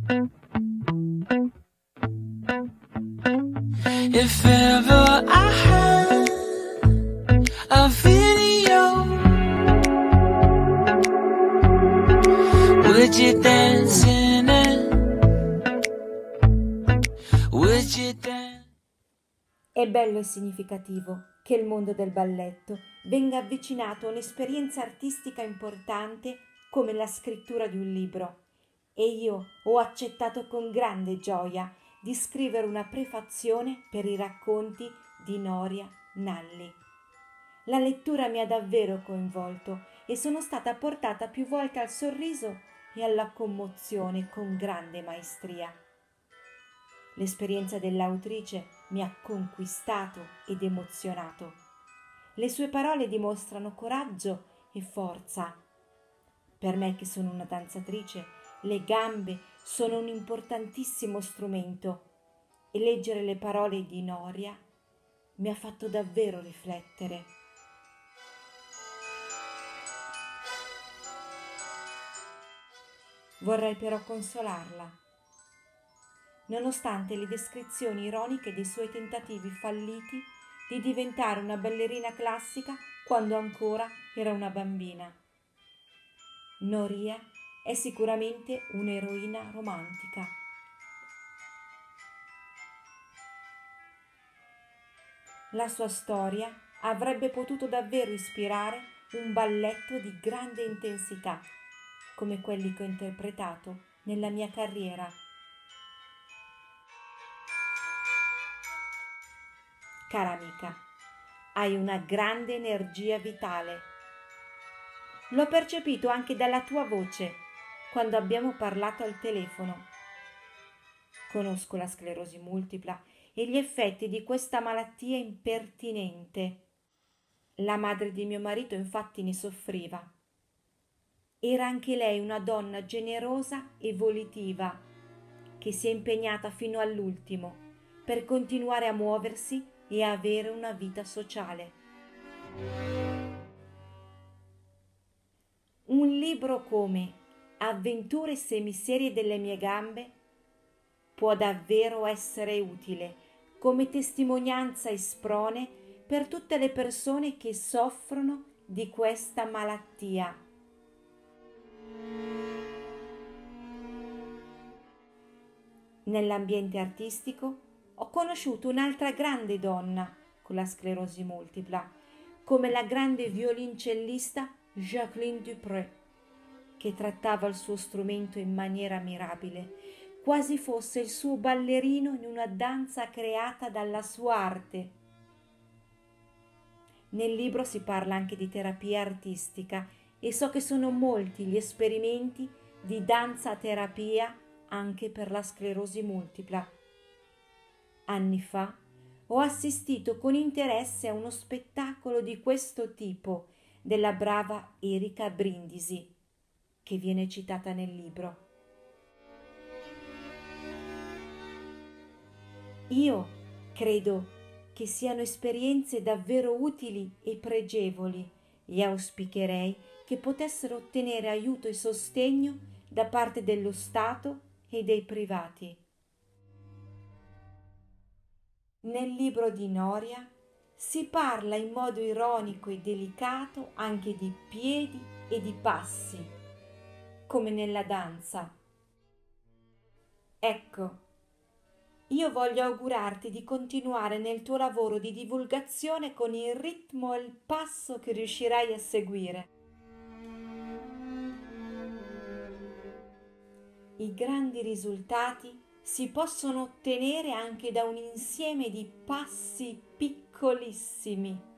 If ever I had a video, would you dance in it? Would you dance? È bello e significativo che il mondo del balletto venga avvicinato a un'esperienza artistica importante come la scrittura di un libro, e io ho accettato con grande gioia di scrivere una prefazione per i racconti di Noria Nalli. La lettura mi ha davvero coinvolto e sono stata portata più volte al sorriso e alla commozione con grande maestria. L'esperienza dell'autrice mi ha conquistato ed emozionato. Le sue parole dimostrano coraggio e forza. Per me, che sono una danzatrice, le gambe sono un importantissimo strumento e leggere le parole di Noria mi ha fatto davvero riflettere. Vorrei però consolarla. Nonostante le descrizioni ironiche dei suoi tentativi falliti di diventare una ballerina classica quando ancora era una bambina. Noria è sicuramente un'eroina romantica. La sua storia avrebbe potuto davvero ispirare un balletto di grande intensità, come quelli che ho interpretato nella mia carriera. Cara amica, hai una grande energia vitale. L'ho percepito anche dalla tua voce quando abbiamo parlato al telefono. Conosco la sclerosi multipla e gli effetti di questa malattia impertinente. La madre di mio marito infatti ne soffriva. Era anche lei una donna generosa e volitiva, che si è impegnata fino all'ultimo per continuare a muoversi e a avere una vita sociale. Un libro come Avventure semiserie delle mie gambe può davvero essere utile come testimonianza e sprone per tutte le persone che soffrono di questa malattia. Nell'ambiente artistico ho conosciuto un'altra grande donna con la sclerosi multipla, come la grande violoncellista Jacqueline Dupré, che trattava il suo strumento in maniera mirabile, quasi fosse il suo ballerino in una danza creata dalla sua arte. Nel libro si parla anche di terapia artistica e so che sono molti gli esperimenti di danza terapia anche per la sclerosi multipla. Anni fa ho assistito con interesse a uno spettacolo di questo tipo della brava Erika Brindisi, che viene citata nel libro. Io credo che siano esperienze davvero utili e pregevoli e auspicherei che potessero ottenere aiuto e sostegno da parte dello Stato e dei privati. Nel libro di Noria si parla in modo ironico e delicato anche di piedi e di passi, come nella danza. Ecco, io voglio augurarti di continuare nel tuo lavoro di divulgazione con il ritmo e il passo che riuscirai a seguire. I grandi risultati si possono ottenere anche da un insieme di passi piccolissimi.